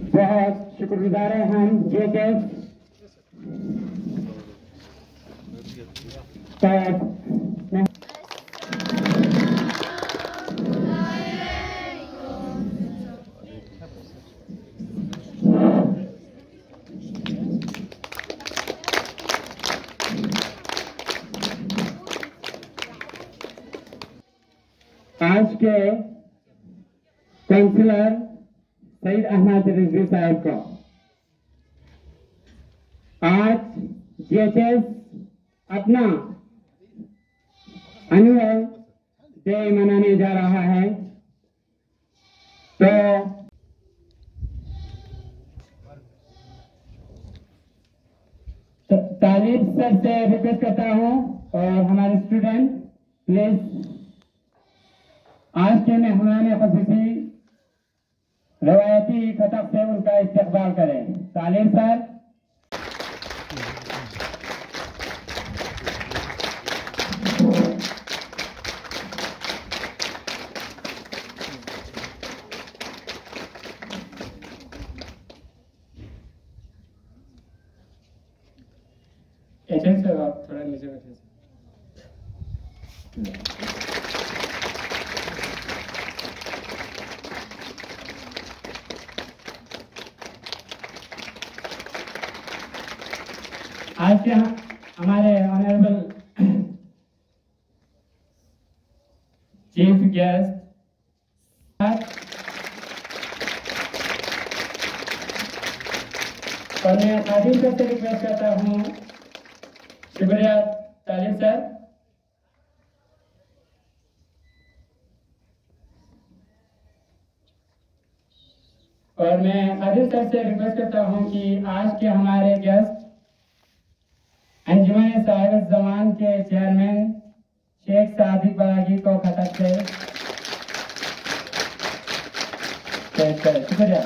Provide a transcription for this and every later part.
بہت شکر گزار ہیں ہم JHS آج کے کونسلر سعید احمد رضوی صاحب کو آج JHS اپنا اینوئل ڈے منانے جا رہا ہے، تو طالب سر سے ریکویسٹ کرتا ہوں اور ہمارے اسٹوڈنٹ پلیز آج کے مہمان خصوصی روایتی خطب سے ان کا استقبال کریں. طالب سر. ایجنٹ صاحب آپ تھوڑا نیچے بیٹھے. آج کے ہمارے آنریبل چیف گیسٹ اور میں عادل سر سے ریکویسٹ کرتا ہوں. شکریہ طالب سر. اور میں عادل سر سے ریکویسٹ کرتا ہوں کہ آج کے ہمارے گیسٹ انجمن صاحب الزمان کے چیئرمین شیخ صادق باغی کو خطب سے پیش کریں. شکریہ.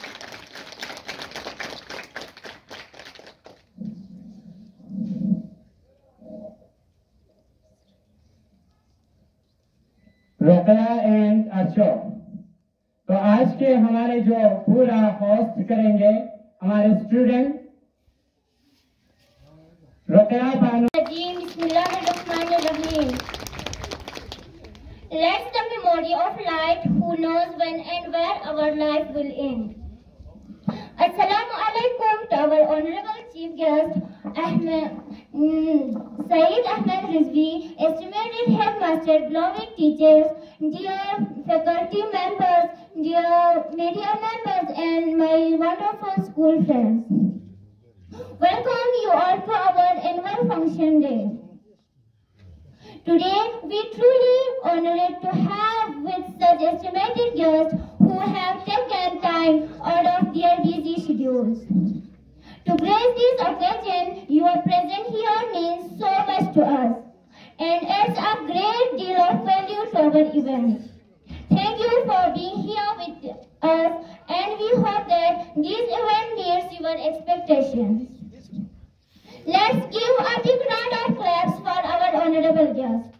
رقیہ اینڈ ارشد. تو آج کے ہمارے جو پورا ہوسٹ کریں گے ہمارے اسٹوڈنٹ رقیہ بانو. بسم اللہ الرحمن الرحیم. Let's the memory of light who knows when and where our life will end. Assalamu alaikum to our honorable chief guest Saeed Ahmed Rizvi, estimated headmaster, beloved teachers, dear faculty members, dear media members, and my wonderful school friends. Welcome you all to our annual function day. Today, we truly honored to have with such estimated guests who have taken time out of their busy schedules. To grace this occasion, your presence here means so much to us and adds a great deal of value to our event. Thank you for being here with us, and we hope that this event meets your expectations. Let's give a big round of claps for our honorable guest.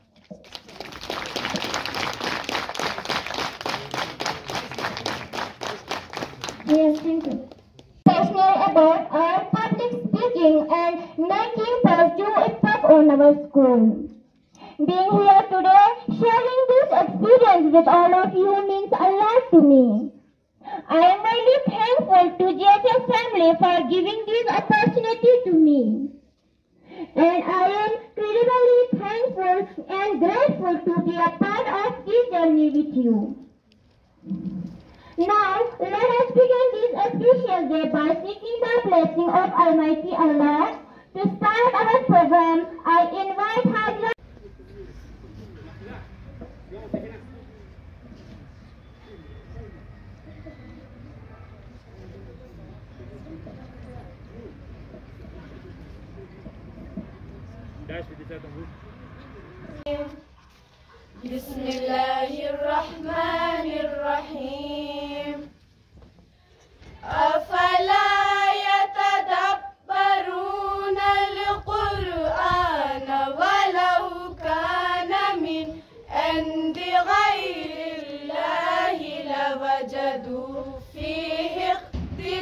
Yes, thank you. Passionate about our public speaking and making positive impact on our school. Being here today, sharing this experience with all of you means a lot to me. I am really thankful to JHS family for giving this opportunity to me. And I am incredibly thankful and grateful to be a part of this journey with you. Now, let us begin this auspicious day by seeking the blessing of Almighty Allah. To start our program, I invite Hadra. Bismillahirrahmanirrahim. أفلا يتدبرون القرآن ولو كان من عند غير الله لوجدوا فيه اختلافا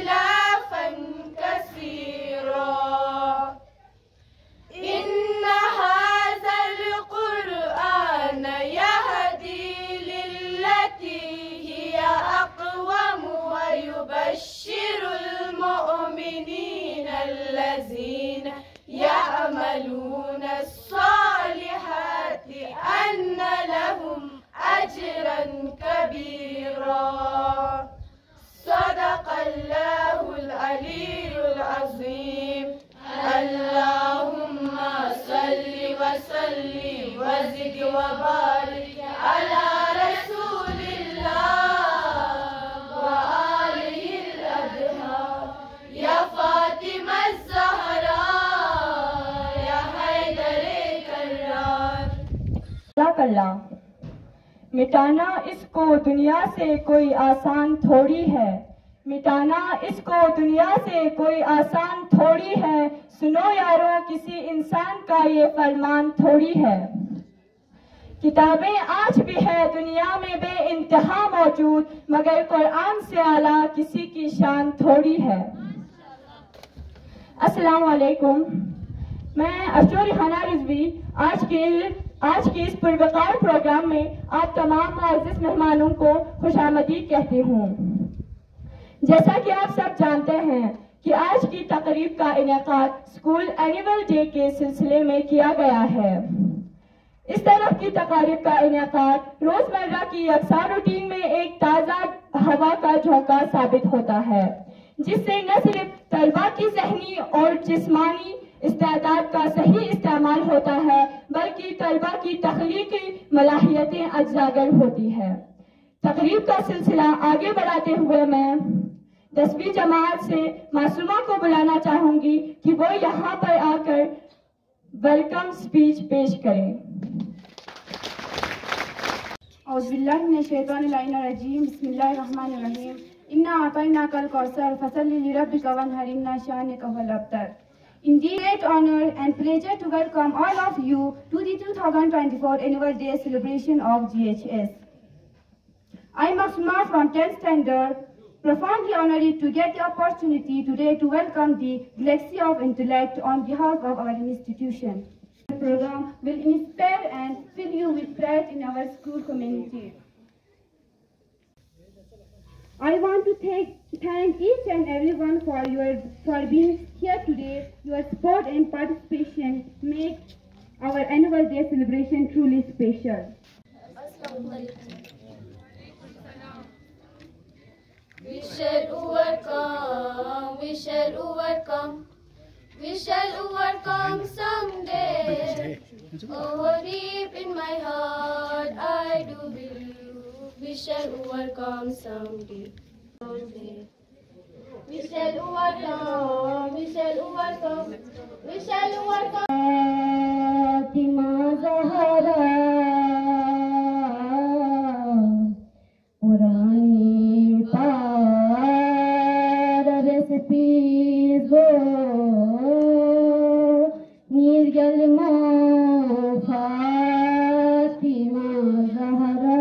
سلسلہ. مٹانا اس کو دنیا سے کوئی آسان تھوڑی ہے، مٹانا اس کو دنیا سے کوئی آسان تھوڑی ہے، سنو یارو کسی انسان کا یہ فرمان تھوڑی ہے. کتابیں آج بھی ہے دنیا میں بے انتہا موجود، مگر قرآن سے اعلیٰ کسی کی شان تھوڑی ہے. السلام علیکم، میں افشو ریحانہ رضوی آج کے اس پروقار پروگرام میں آپ تمام معزز مہمانوں کو خوش آمدید کہتی ہوں. جیسا کہ آپ سب جانتے ہیں کہ آج کی تقریب کا انعقاد اسکول اینیول ڈے کے سلسلے میں کیا گیا ہے. اس طرح کی تقاریب کا انعقاد روزمرہ کی یکساں روٹین میں ایک تازہ ہوا کا جھونکا ثابت ہوتا ہے، جس سے نہ صرف طلباء کی ذہنی اور جسمانی استعداد کا صحیح استعمال ہوتا ہے بلکہ طلباء کی تخلیقی ملاحیتیں اجاگر ہوتی ہے. تقریب کا سلسلہ آگے بڑھاتے ہوئے میں 10ویں جماعت سے معصومہ کو بلانا چاہوں گی کہ وہ یہاں پر آ کر ویلکم سپیچ پیش کریں. اعوذ باللہ من الشیطان اللعین الرجیم، بسم اللہ الرحمن الرحیم. انا اعطیناک الکوثر فصل لربک وانحر ان شانک هو الابتر. Indeed, great honor and pleasure to welcome all of you to the 2024 annual day celebration of GHS. I am Asma from 10th standard, profoundly honored to get the opportunity today to welcome the Galaxy of Intellect on behalf of our institution. The program will inspire and fill you with pride in our school community. I want to thank each and everyone for being here today. Your support and participation make our annual day celebration truly special. We shall overcome, we shall overcome, we shall overcome someday. Oh, deep in my heart, I do believe we shall overcome someday. We shall overcome, we shall overcome, we shall overcome. Fatima Zahra, Purani Par recipes go, Nirgal Mo Fatima Zahra.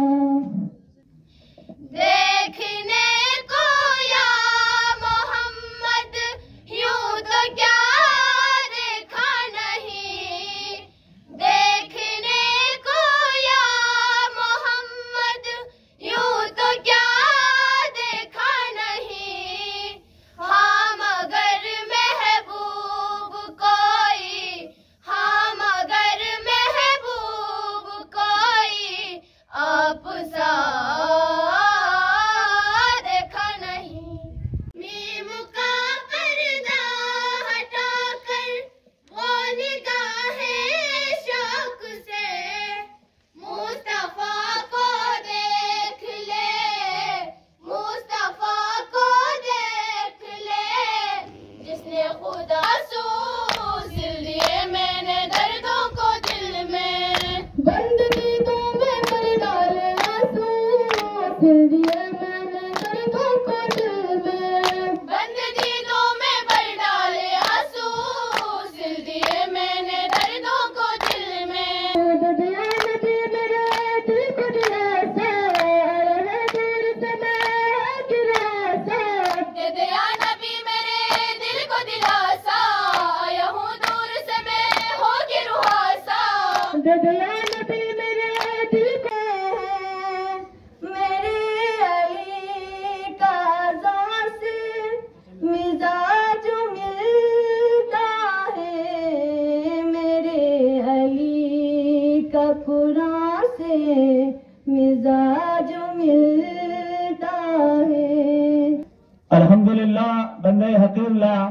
دیکھنے کو یا محمد یوں تو کیا دیکھا نہیں، دیکھنے کو یا محمد یوں تو کیا دیکھا نہیں. ہاں مگر محبوب کوئی، ہاں مگر محبوب کوئی آپ سا دیکھا نہیں. میم کا پردہ ہٹا کر وہ نگاہیں شوق سے مصطفیٰ کو دیکھ لے، مصطفیٰ کو دیکھ لے، جس نے خدا سوز دل دیے میں نے دردوں کو دل میں. بند دیدوں میں پر ڈالے آنسو، دل دیے میں نے دردوں کو دل میں. بند دیدوں میں بر ڈالے آنسو، دل دیے میں نے دردوں کو دل میں. دیا نبی میرے دل کو دلاسا، رہے دور سے میں گرا سا. دے دیا نبی میرے دل کو دلاسا، آیا ہوں دور سے میں ہو کے رہاسا. دیا نبی میرے دل کو، میرے علی کا ذات سے مزاج ملتا ہے، میرے علی کا قرآن سے مزاج ملتا ہے. الحمدللہ بندے حقیر اللہ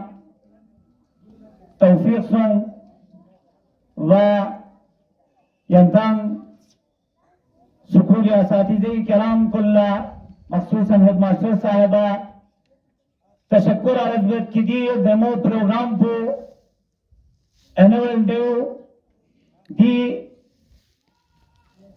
توفیق سن و ینتان سکول اساتذہ کرام کلہ مخصوصاً ہیڈ ماسٹر صاحبہ تشکر عرض بد کی دمو پروگرام کو اینول ڈے دی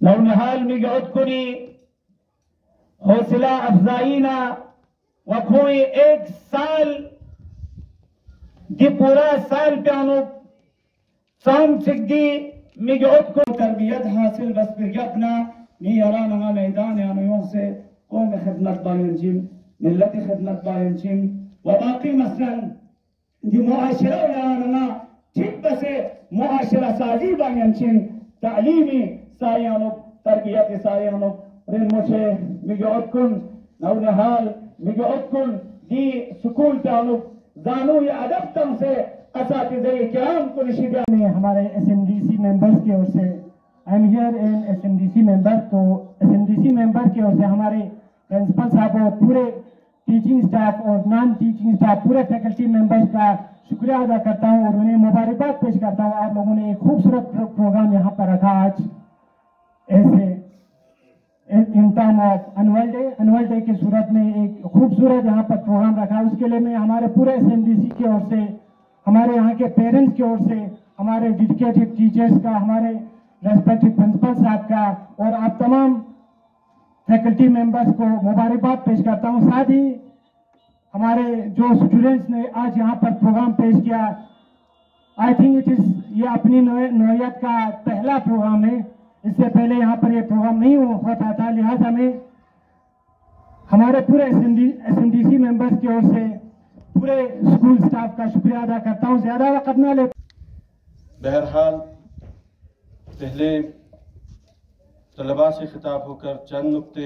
نونهال میگوید کنی حوصلہ افزائی نہ وکھوئی ایک سال دی پورا سال پیانو سام چگی میگوید کو تربیت حاصل بس پر یقنا نی یرانها میدان یانیوں سے قوم خدمت باینچیم ملت خدمت باینچیم و باقی مثلا دی معاشرہ یاننا ٹھیک بسے معاشرہ سازی باینچیم تعلیمی سایانو تربیت سایانو رن مجھے میگوید کن نونهال میگوید کن دی سکول پیانو زانو یا ادب تم سے اساتذہ کرام کو نشیدہ میں ہمارے SMDC ممبرز کی اور سے I am here in SMDC member تو SMDC ممبر کی اور سے ہمارے پرنسپل صاحب اور پورے ٹیچنگ سٹاف اور نان ٹیچنگ سٹاف پورے فیکلٹی ممبرز کا شکریہ ادا کرتا ہوں اور انہیں مبارکباد پیش کرتا ہوں. آپ لوگوں نے ایک خوبصورت پروگرام یہاں پر رکھا آج ایسے in time of annual day کی صورت میں ایک خوبصورت یہاں پر پروگرام رکھا. اس کے لیے میں ہمارے پورے SMDC کی اور سے ہمارے یہاں کے پیرنٹس کی اور سے ہمارے ڈیڈیکیٹڈ ٹیچرز کا ہمارے ریسپیکٹڈ پرنسپل صاحب کا اور آپ تمام فیکلٹی ممبرز کو مبارکباد پیش کرتا ہوں. ساتھ ہی ہمارے جو اسٹوڈنٹس نے آج یہاں پر پروگرام پیش کیا آئی تھنک اٹ از یہ اپنی نوعیت کا پہلا پروگرام ہے. اس سے پہلے یہاں پر یہ پروگرام نہیں ہوتا تھا. لہٰذا میں ہمارے پورے SMDC ممبرز کی اور سے پورے اسکول سٹاف کا شکریہ ادا کرتا ہوں. زیادہ وقت نہ لے. بہرحال پہلے طلباء سے خطاب ہو کر چند نکتے،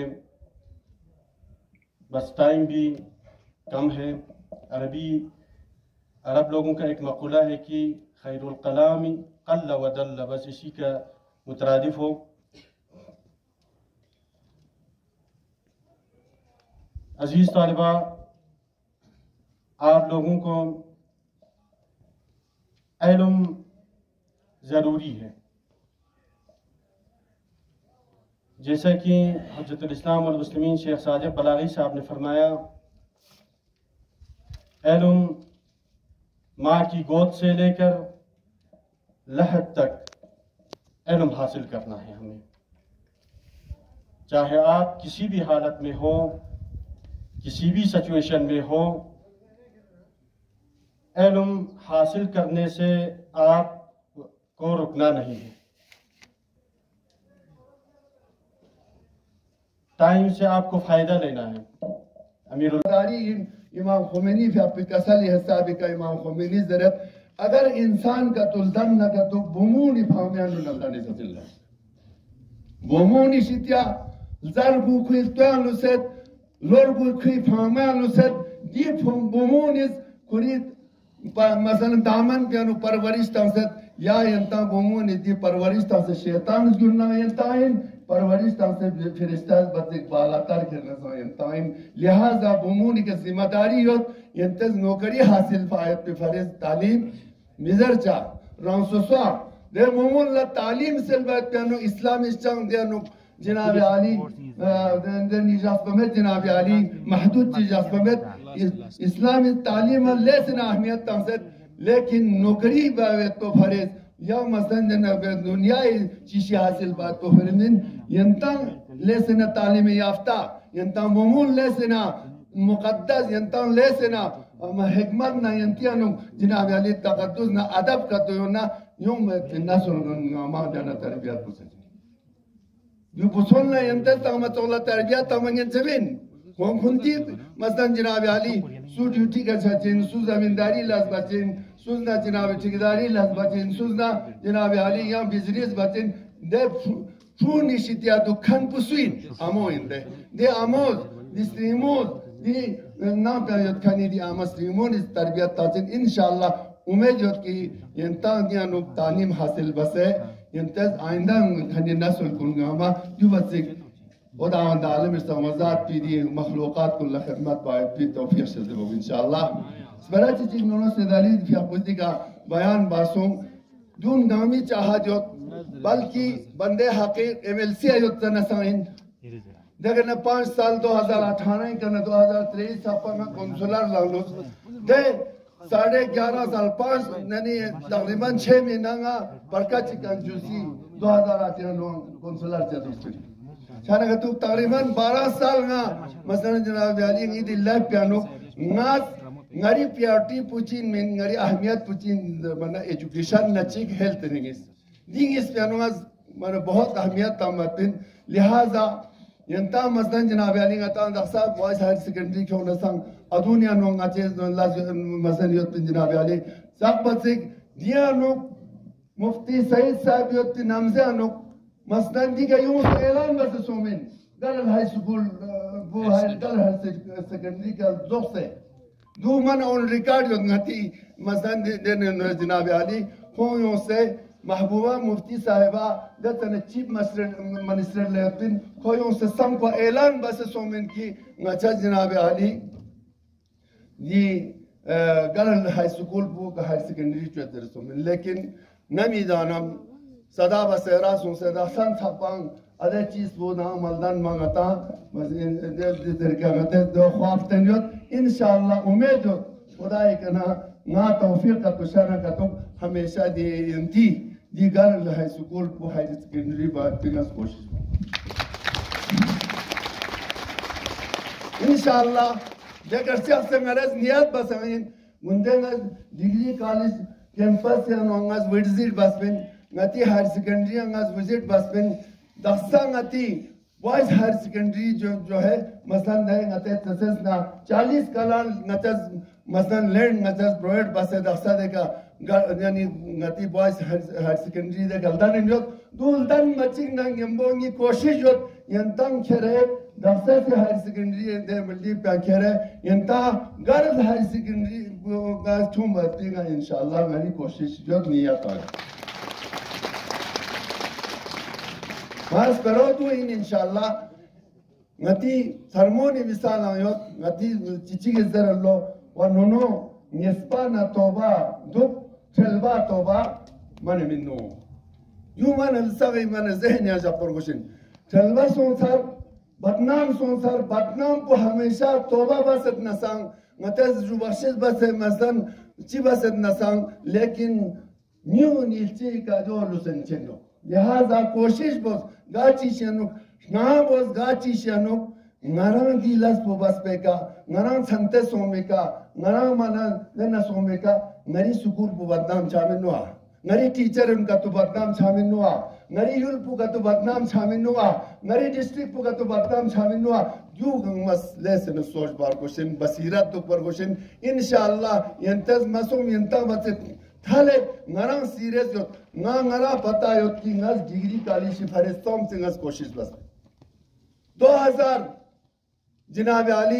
بس ٹائم بھی کم ہے. عرب لوگوں کا ایک مقولہ ہے کہ خیر الکلام قل و دل، بس اسی کا مترادف ہو. عزیز طالبہ، آپ لوگوں کو علم ضروری ہے. جیسا کہ حجت الاسلام والمسلمین شیخ صادق بلاغی صاحب نے فرمایا، علم ماں کی گود سے لے کر لحد تک علم حاصل کرنا ہے ہمیں. چاہے آپ کسی بھی حالت میں ہو، کسی بھی سچویشن میں ہو، علم حاصل کرنے سے آپ کو رکنا نہیں ہے. ٹائم سے آپ کو فائدہ لینا ہے. امیر امام خمینی فی اپی کسلی حسابی کا امام خمینی ضرط اگر انسان کا تلدن نکا تو بمونی فامیان نلدانی ست اللہ بمونی شتیا زرگو خوی تویان لسد لرگو خوی فامیان لسد دی بمونی کنید مثلا دامن پیانو پرورشتان ست یا ینتا بمونی دی پرورشتان سے شیطان گرنا ینتائن پرورشتان سے فرشتہ بطک بالا تر کرنا سو ینتائن. لہذا بمونی کے ذمہ داری ہوت ینتز نوکری حاصل فائد پہ فرض تعلیم مزر چاہ رانسو سوا دے بمون لا تعلیم سلویت پیانو اسلام اشچان دے نو جناب علی دے نجاس بمت جناب علی محدود جیجاس بمت اسلام تعلیم لیسن اہمیت تنسد لیکن نوکری باویت تو فرض یا مثلا دنیا چیشی حاصل بات تو فرمین ینتان لیسنا تعلیم یافتہ ینتان بمون لیسنا مقدس ینتان لیسنا حکمت نا ینتیانو جناب علی تقدس نا ادب کا تو نا یوم نسل ما جانا تربیت کو سکتے یو بسولنا ینتان تاہمت اللہ تربیت تاہمنگن سبین ہم کنتی مثلا جناب علی سو ڈیوٹی کا چاچین سو زمینداری لاز بچین سوزنا جناب ٹھیکیداری لاز بچین سوزنا جناب علی یا بزنس بچین دے فونی شتیا دو کھن پسوین اموین دے اموز دی سلیموز دی نام پیایت کھنی دی آمد سلیمون اس تربیت تاچین انشاءاللہ امید جوت کی ینتان دیا نوک تعلیم حاصل بسے ینتاز آئندہ کھنی نسل کنگا ہما جو بسک ودعوان دا عالم استغمازات پی دی مخلوقات کل خدمت باید پی توفیق شدے ہو انشاءاللہ. سبرا چیز نونس نے دلیل فی اپوزی کا بیان باسوں دون گامی چاہا جو بلکہ بندے حقیق MLC ایوت تنسائن دیکھنا 5 سال 2018 کرنا 2023 ساپا میں کنسولر لانوس دے 11.5 سال 5 یعنی تقریباً 6 مہینہ برکت کنجوسی 2008 کنسولر چدوستی شانہ تو تقریباً 12 سال مثلا جناب علی عید اللہ پیانو ngari priority puchin men ngari ahmiyat puchin mana education nachik health ningis dingis pianuaz mana bahut ahmiyat tamatin lihaza yanta masdan janab ali ngata daksa boys higher secondary khona sang adunia no ngache masdan yot janab ali sakbatsik dia no mufti said sahib yot namze no masdan diga yum elan bas somen galal high school bo higher secondary ka dokse دو من اون record یونگتی مثلا جناب علی خویوں سے محبوبہ مفتی صاحبہ دتن chief minister لیتن خویوں سے سم کو اعلان بس سومن کی نچا جناب علی یہ گرل ہائی سکول بو کا ہائی سیکنڈری چوتر سومن لیکن نمی دانم صدا بسیرا سون سے دسن تھپان ادھر چیز وہ نا ملدان مانگتا دو خواب تنیوت انشاءاللہ امید ہو خدا کنا نا توفیق کا تشارہ کا تو ہمیشہ دی انتی دی گرل ہائی سکول کو ہائی سیکنڈری بات پینس کوشش انشاءاللہ دیکھر شخص سے مرز نیت بسائیں گندے گا ڈگری کالج کیمپس یا نوانگاز ویڈزیٹ بس پین نتی ہائی سیکنڈری انگاز ویزیٹ بس پین دستا نتی بوائز ہائی سیکنڈری جو ہے مثلا دے نتے تسس نا 40 کلان نتز مثلا لینڈ نتز پرویڈ بس ہے دستا دے کا یعنی نتی بوائز ہائی سیکنڈری دے گلدان انجوت دولدان مچنگ ننگ یمبونگی کوشش جوت ینتان کھرے دستا سے ہائی سیکنڈری دے ملدی پہ کھرے ینتا گرد ہائی سیکنڈری کا چھوم بستی گا انشاءاللہ میری کوشش جوت نیت آگا خاص کرو تو انشاءاللہ نتی سرمونی مثال آیوت نتی چیچی کے ذر اللہ و نونو نسپا نا توبہ دب چلبا توبہ من منو یوں من الساقی من ذہن یا جا پرگوشن چلبا سون سر بدنام کو ہمیشہ توبہ بست نسان نتیز جو بخشش بس مثلا چی بست نسان لیکن نیو نیلچی کا جو لسن چنو لہذا کوشش بس گاچی شنوک نا بس گاچی شنوک نران دی لس پو بس پے کا نران سنتے سومے کا نران مانا لینا سومے کا نری سکول پو بدنام شامل نوا نری ٹیچر ان کا تو بدنام شامل نوا نری یول پو کا تو بدنام شامل نوا نری ڈسٹرکٹ پو کا تو بدنام شامل نوا یوں گنگمس لیسن سوچ بار کوشن بصیرت تو پر کوشن انشاءاللہ ینتز مسوم ینتا بچت تھالے نران سیریز یوت نران پتا یوت کی نز ڈگری کالیشی فرستوم سے نز کوشش بس 2000 جناب علی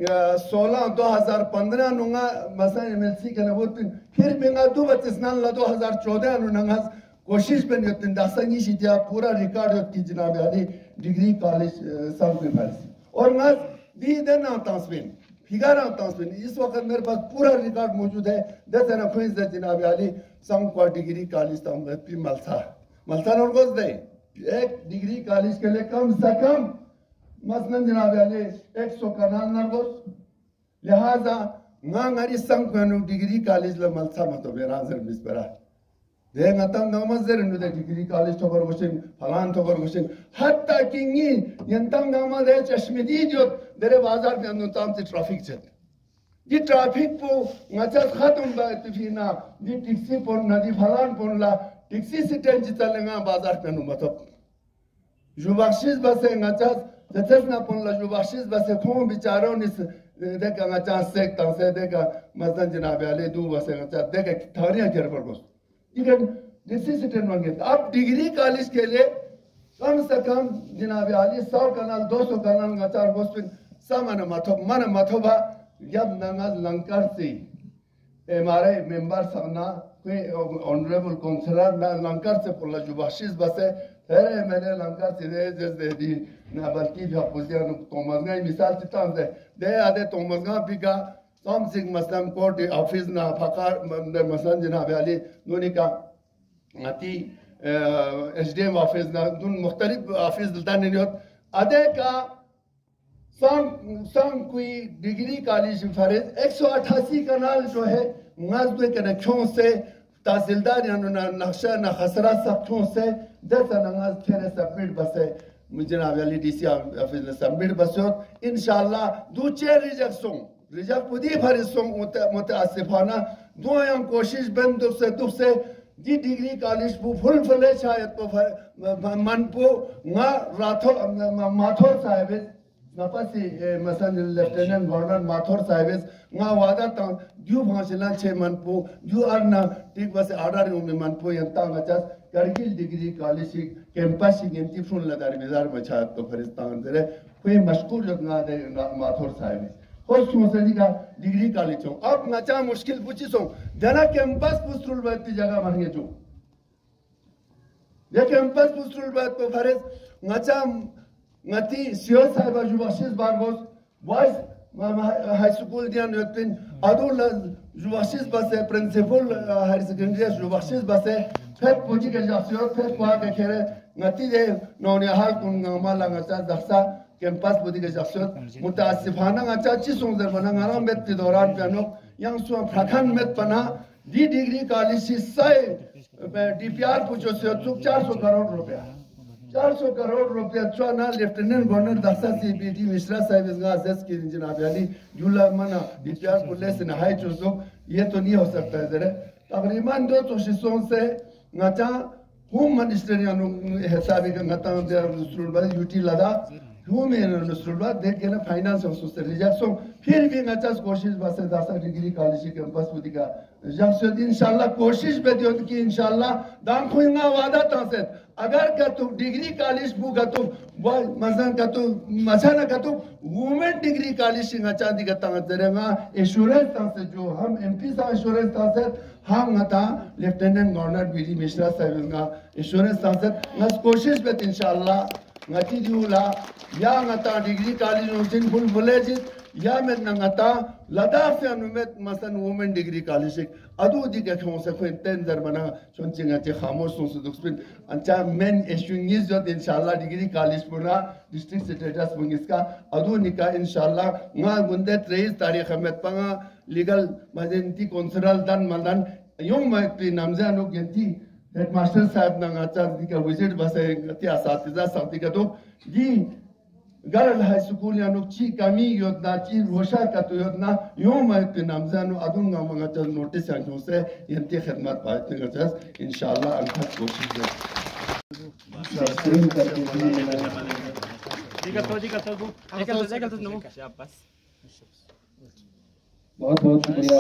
2015 نونگا مثلا MLC کا نبوت پھر بینگا 2014 نونگا کوشش پہ نیوتن دستنگی شیدیا پورا ریکارڈ یوت کی جناب علی ڈگری کالج ساؤتھ میں فرسی اور نز دی دن آتاس بین فیگار آتاس بین اس وقت میرے پاس پورا ریکارڈ موجود ہے 10 خویز دے جناب علی سانکوا ڈگری کالج تاہم پی ملتا نورگوز دے ایک ڈگری کالج کے لئے کم سے کم مثلا جناب علی 100 کنال نرگوز لہذا ناری سانکوا ڈگری کالج لملتا مطو بیرانزر مس برا دے نتام نامز دے رنو دے ڈگری کالج تو برگوشن فلان تو برگوشن حتی کنگی ینتام نامز دے چشمدی جو درے بازار کے اندر تام سے ٹرافک چلتے دی ٹرافک پو نچاز ختم با اتفینا دی ٹکسی پوننا دی فلان پونلا ٹکسی سٹین جتا لنگا بازار کے اندر مطب جو بخشیز بسے نچاز جتسنا پونلا جو بخشیز بسے کھون بیچاروں نیس دیکھا نچاز سیکتا سے دیکھا مزدن جناب علی دو بسے نچاز دیکھا تھاریاں کر برگوست لیکن ٹکسی سٹین مانگے اب ڈگری کالج کے لئے کم سے کم جناب علی 100 کنال 200 کنال نچار گوستن سامن مطبہ جب ننگز لنکر سی ہمارے ممبر سامنا کوئی آنریبل کونسلر لنکر سے پولا جو بخشیز بسے تیرے میں نے لنکر سی دے جس دے دی نا بلکی بھی اپوزیان تومزگاں مثال چیتاں دے آدھے تومزگاں بھی کا سام سنگھ مثلا کوٹ آفیز نا فقار مثلا جناب علی دونی کا نتی ایچ ڈی ایم آفیز نا دون مختلف آفیز دلتا نہیں ہوت آدھے کا سانگ کوئی ڈگری کالج فرض 188 کنال جو ہے ngaz dwe kana khonse tahsildar yanu na naqsha na khasra sab khonse data na ngaz khere submit base جناب علی ڈی سی آفس نے سبمٹ بسیوت انشاءاللہ دو چیر ریجیکٹ پودی بھرسوں متاسفانہ دو ہم کوشش بند دو سے دی ڈگری کالج پو فل فلے شاید پو من پو نا ماتھور صاحب نپاسی مثلا لیفٹیننٹ گورنر ماتھور صاحب نا وعدہ تا دیو بھانسلان چھے من پو دیو ارنا ٹھیک بس آڈر میں من پو ینتا مچاس کرگل ڈگری کالج کیمپس گنتی فون لدار بیزار بچات تو فرستان دے کوئی مشکور لگنا دے ماتھور صاحب خوش مسئلہ کا ڈگری کالج ہوں اب نچا مشکل پوچھی سوں جنا کیمپس پوسٹرول بات تی جگہ مانگے جو یہ کیمپس پوسٹرول بات کو فرض نچا نتی سیو صاحبہ جو بخشش بارگوز وائس ہائی سکول دیان یوتن ادو جو بخشش بسے پرنسپل ہائی سیکنڈری جو بخشش بسے پھر پوچھی کے جاسیوت پھر کوہا کے کھیرے نتی دے نونی حال کن گاما لنگا دخصا کیمپس بودی کے جاسیوت متاسفانہ اچھا چی سونزر بنا گانا میت تی دوران پیانوک یانگ سوان پھرکھن میت پنا دی ڈگری کالج سی سائے ڈی پی آر پوچھو سیوت سوک 400 کروڑ روپیہ 400 کروڑ روپیہ چوانا لیفٹیننٹ گورنر دخصا سی بی ٹی مشرا صاحب اس گاں عزیز کی جناب علی جولا منا ڈی پی آر پولے سے نہائی چوزو یہ تو نہیں ہو سکتا ہے ذرے تقریباً 200 سے نچا ہوم منسٹریانو حسابی کا نتا نصر الباد یوٹی لدا ہوم نصر الباد دیکھ کے نا فائنانس سے ریجیکشن پھر بھی نچاس کوشش باسے داسا ڈگری کالجی کیمپس بودی کا ریجیکشن انشاءاللہ کوشش بے دیو کی انشاءاللہ دان کوئی نا وعدہ تانسید اگر کہ تو ڈگری کالج بو کا تو مثلا کہ تو مثلا کہ تو وومن ڈگری کالج سے نچا دی کا تانس دے گا ایشورنس تانسید جو ہم ایم پی صاحب ایشورنس تانسید ہم نتا lieutenant governor B D Mishra صاحب کا ایشورنس تانسید نس کوشش بے انشاءاللہ نتی دیولا یا نتا ڈگری کالج نوچن فل ولیجز یا میں نتا لداخ سے انومیت مثلا وومن ڈگری کالج ادو دی کہ کھوں سے کوئی تندر بنا چونچی نتی خاموش سون سے دکسپن انچا مین ایشونگیز جو انشاءاللہ ڈگری کالج پورا ڈسٹرکٹ سٹیٹس منگس کا ادو نکا انشاءاللہ نا گندے 23 تاریخ ہمت پنگا لیگل مجنتی کونسرل دن ملدن یوں میں پی نمزانو گنتی ہیڈ ماسٹر صاحب نا اچھا دی کا وزٹ بس تی اساتذہ ساتھی کا تو دی گرل ہائی سکول یا نوک چی کمی یودنا چی روشا کتو یودنا یوں میں پی نمزانو ادون گا مگا چاز نوٹس یانکوں سے ینتی خدمات پایتنے گا چاز انشاءاللہ انکھت کوشش دے بہت بہت شکریہ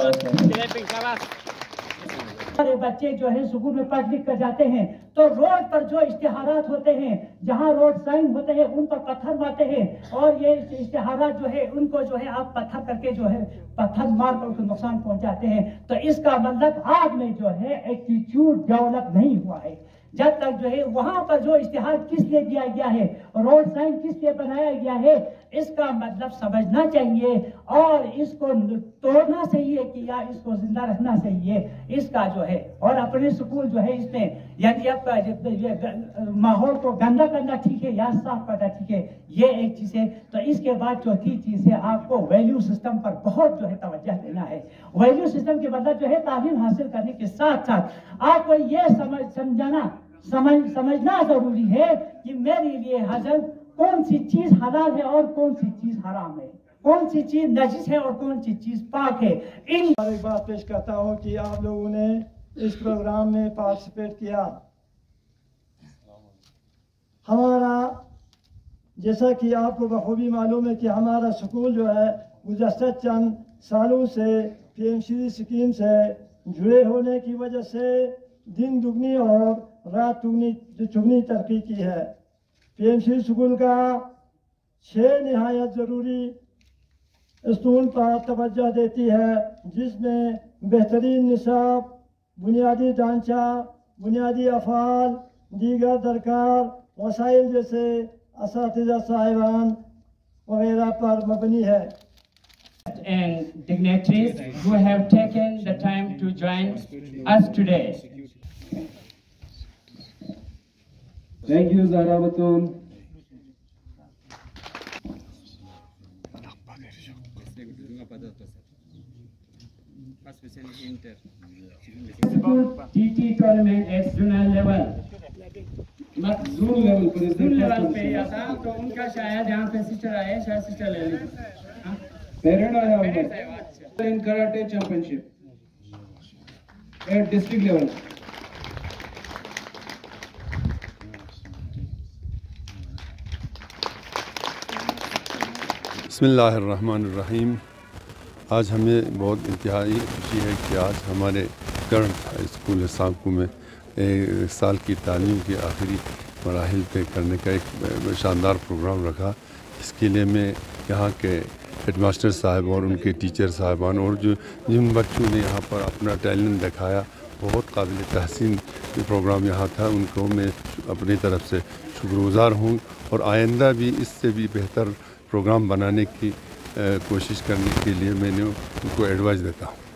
ہمارے بچے جو ہیں سکول میں پڑھ لکھ کر جاتے ہیں تو روڈ پر جو اشتہارات ہوتے ہیں جہاں روڈ سائن ہوتے ہیں ان پر پتھر مارتے ہیں اور یہ اشتہارات جو ہے ان کو جو ہے آپ پتھر کر کے جو ہے پتھر مار کر ان کو نقصان پہنچاتے ہیں تو اس کا مطلب آپ میں جو ہے ایٹیٹیوڈ ڈیولپ نہیں ہوا ہے جب تک جو ہے وہاں پر جو اشتہار کس لیے دیا گیا ہے روڈ سائن کس لیے بنایا گیا ہے اس کا مطلب سمجھنا چاہیے اور اس کو توڑنا چاہیے کہ یا اس کو زندہ رکھنا چاہیے اس کا جو ہے اور اپنے سکول جو ہے اس میں یعنی اب ماحول کو گندا کرنا ٹھیک ہے یا صاف کرنا ٹھیک ہے یہ ایک چیز ہے تو اس کے بعد چوتھی چیز ہے آپ کو ویلیو سسٹم پر بہت جو ہے توجہ دینا ہے ویلیو سسٹم کے مطلب جو ہے تعلیم حاصل کرنے کے ساتھ ساتھ آپ کو یہ سمجھنا ضروری ہے کہ میرے لیے حضرت کون سی چیز حلال ہے اور کون سی چیز حرام ہے کون سی چیز نجس ہے اور کون سی چیز پاک ہے ایک بات پیش کرتا ہوں کہ آپ لوگوں نے اس پروگرام میں پارٹیسپیٹ کیا ہمارا جیسا کہ آپ کو بخوبی معلوم ہے کہ ہمارا سکول جو ہے گزشتہ چند سالوں سے پی ایم سی اسکیم سے جڑے ہونے کی وجہ سے دن دگنی اور رات چگنی ترقی کی ہے پی ایم سی اسکول کا 6 نہایت ضروری اصول پر توجہ دیتی ہے جس میں بہترین نصاب بنیادی ڈھانچہ بنیادی افعال دیگر درکار وسائل جیسے اساتذہ صاحبان وغیرہ پر مبنی ہے and dignitaries who have taken the time to join us today. Thank you, Zahra Batul. TT tournament at zonal level. Zone level पे या था तो उनका शायद यहाँ पे सिस्टर आए, शायद सिस्टर ले ली. Parent आया होगा. In karate championship at district level. बिस्मिल्लाहिर्रहमानिर्रहीम. आज हमें बहुत इंतहाई खुशी है कि आज हमारे करंट स्कूल सांकू में एक साल की तालीम के आखिरी मराहिल तय करने का एक शानदार प्रोग्राम रखा. इसके लिए मैं यहाँ के हेडमास्टर साहब और उनके टीचर साहबान और जिन बच्चों ने यहाँ पर अपना टैलेंट दिखाया, बहुत काबिल तहसीन प्रोग्राम यहाँ था, उनको मैं अपनी तरफ से शुक्रगुज़ार हूँ और आइंदा भी इससे भी बेहतर प्रोग्राम बनाने की कोशिश करने के लिए मैंने उनको एडवाइस देता हूँ.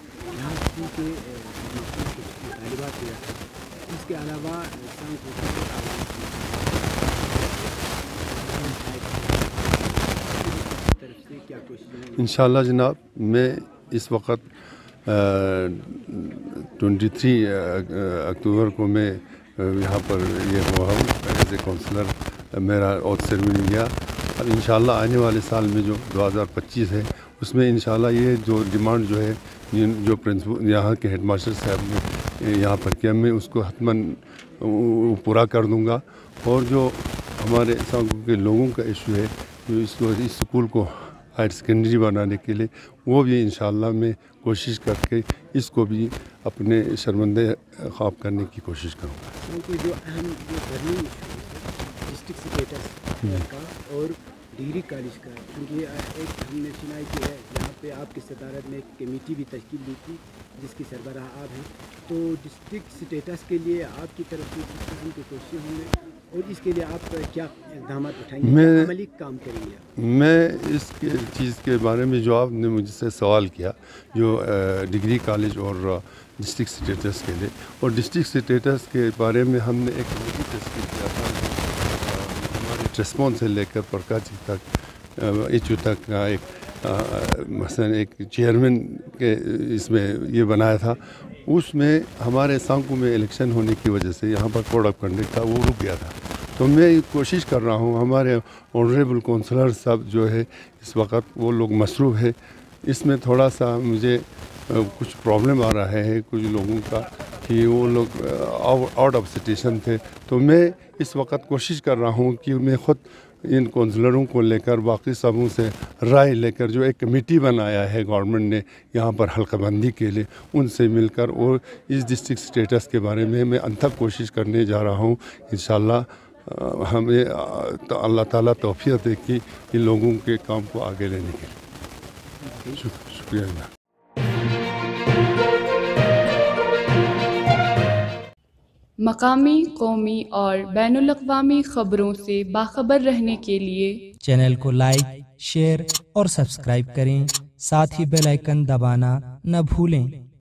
इसके अलावा इंशाअल्लाह जनाब, मैं इस वक्त 23 अक्टूबर को मैं यहाँ पर ये हुआ हूँ एज ए काउंसलर. मेरा ऑथ सेरेमनी गया और इंशाअल्लाह आने वाले साल में जो 2025 है उसमें इंशाअल्लाह ये जो डिमांड जो है जो प्रिंसिपल यहाँ के हेडमास्टर साहब ने यहाँ पर किया, मैं उसको हतमन पूरा कर दूँगा. और जो हमारे सांकू के लोगों का इशू है जो इस स्कूल को हायर सेकेंडरी बनाने के लिए, वो भी इंशाअल्लाह मैं कोशिश करके इसको भी अपने शर्मंदे ख्वाब करने की कोशिश करूँगा. जो अहम जो डिस्ट्रिक्ट स्टेटस का और डिग्री कॉलेज का, क्योंकि एक हमने सुना है कि यहाँ पे आपकी सदारत में एक कमेटी भी तश्कील दी थी जिसकी सरबराह आप हैं, तो डिस्ट्रिक्ट स्टेटस के लिए आपकी तरफ से किस किस्म की कोशिश होंगे और इसके लिए आप क्या इक़दाम उठाएंगे, अमली काम करेंगे? मैं इस चीज़ के बारे में जो आपने मुझसे सवाल किया, जो डिग्री कॉलेज और डिस्ट्रिक्ट स्टेटस के लिए, और डिस्ट्रिक्ट स्टेटस के बारे में हमने एक कमेटी तश्कील किया था. हमारे ट्रेस्पॉन से लेकर प्रकाशी तक, एचयू तक का एक मसलन एक चेयरमैन के इसमें ये बनाया था. उसमें हमारे सांकू में इलेक्शन होने की वजह से यहाँ पर कोड ऑफ कंडक्ट था, वो रुक गया था. तो मैं कोशिश कर रहा हूँ, हमारे ऑनरेबल काउंसलर साहब जो है इस वक्त वो लोग मसरूफ़ है. इसमें थोड़ा सा मुझे कुछ प्रॉब्लम आ रहा है कुछ लोगों का कि वो लोग आउट ऑफ सिचुएशन थे. तो मैं इस वक्त कोशिश कर रहा हूँ कि मैं ख़ुद इन काउंसलरों को लेकर बाकी सबों से राय लेकर जो एक कमेटी बनाया है गवर्नमेंट ने यहाँ पर हल्काबंदी के लिए, उनसे मिलकर और इस डिस्ट्रिक्ट स्टेटस के बारे में मैं अनथक कोशिश करने जा रहा हूँ. इंशाअल्लाह हमें अल्लाह ताला तौफीक दे कि इन लोगों के काम को आगे लेने के लिए. शुक्रिया. मकामी, कौमी और बैनुल-अक़वामी ख़बरों से बाखबर रहने के लिए चैनल को लाइक, शेयर और सब्सक्राइब करें. साथ ही बेल आइकन दबाना न भूलें.